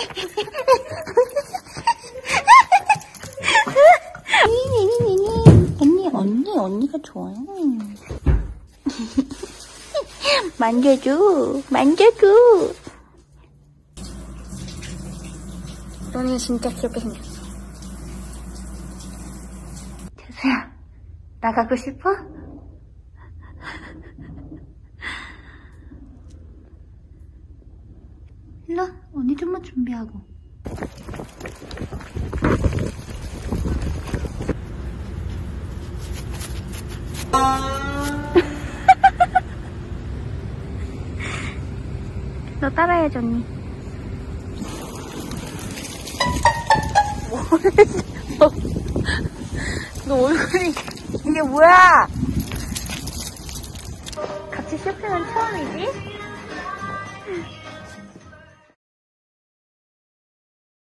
언니가 좋아요. 만져줘. 너는 진짜 귀엽게 생겼어. 재수야, 나가고 싶어? 일로 와, 언니 좀만 준비하고. 너 따라해야지, 언니. 너 얼굴이 이게 뭐야? 같이 쇼핑은 처음이지?